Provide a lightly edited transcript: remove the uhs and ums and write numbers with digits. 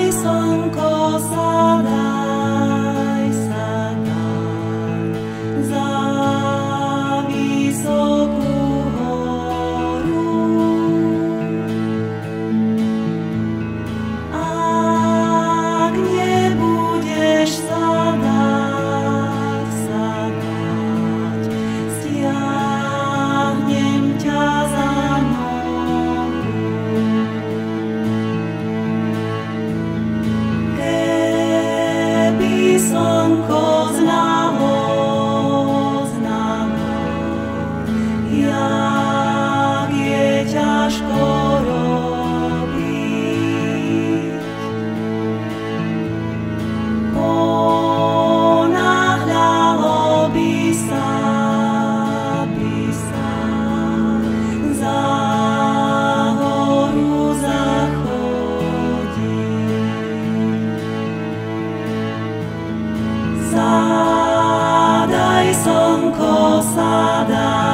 slnko, sadaj, sadaj za vysokú horu. Ak nebudeš sadať, sadať, stiahnem ťa za nohu. Keby slnko znalo, jak je ťažko robiť. Ponáhľalo by sa za horu zachodiť. Sadaj, slnko, sadaj.